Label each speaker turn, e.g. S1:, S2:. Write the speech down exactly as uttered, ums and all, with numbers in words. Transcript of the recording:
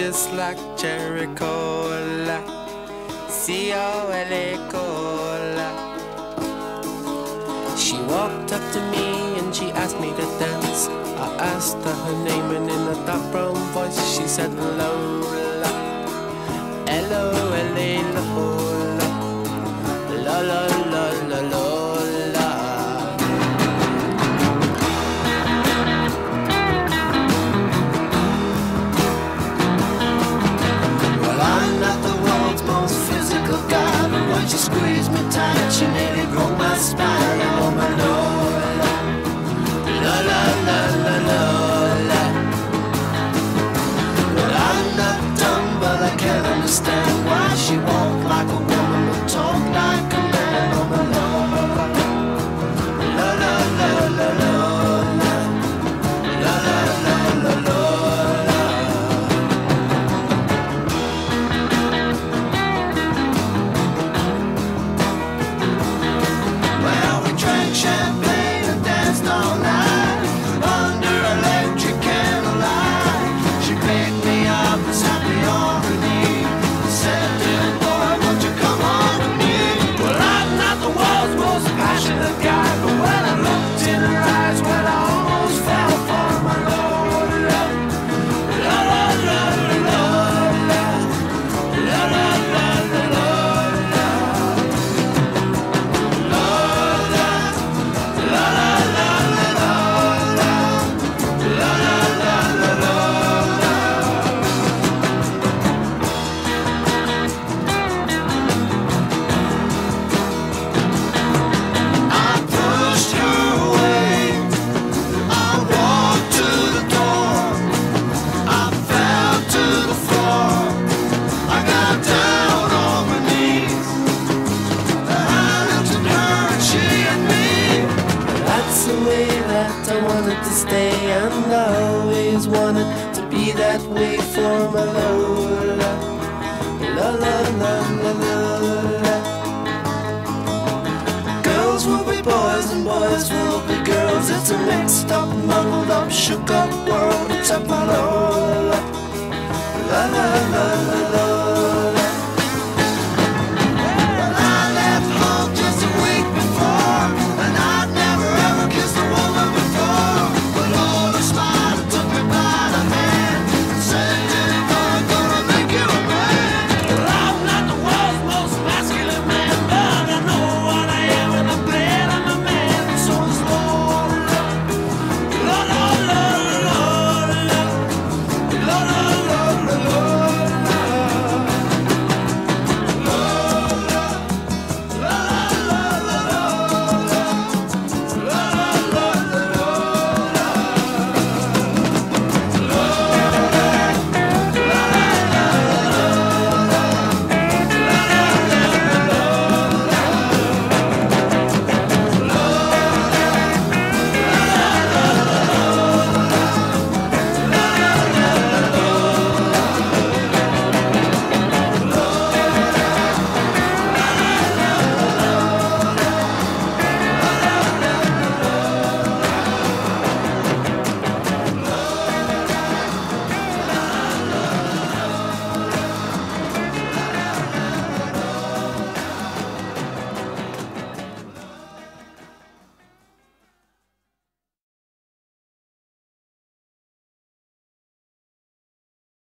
S1: just like cherry cola, C O L A cola. She walked up to me and she asked me to dance. I asked her her name and in a dark brown voice she said Lola, L O L A Lola, la la la la Lola. Well, I'm not the world's most physical guy, but when she squeezed me tight she nearly broke my spine. Oh my Lola, la la la la Lola. Well, I'm not dumb, but I can't understand why she walked like a woman but talk like a man. Oh my Lola, la la la la Lola, la la la la Lola. Well, we drank champagne and danced all night under electric candlelight. She picked me up and sat me on her knee, said, "Little boy, won't you come on with me?" Well, I'm not the world's most passionate guy, but when I looked in her eyes, well, I almost fell for my Lola, la la la la Lola, la la la la Lola, Lola, la la la la Lola, la la la la Lola. I pushed her away, I walked to the door, I fell to the floor, I got down on my knees, I looked at her and she at me. That's the way that I wanted to stay, and I always wanted to be that way for my Lola, la la la la Lola. Girls will be boys and boys will be girls. It's a mixed up, muddled up, shook up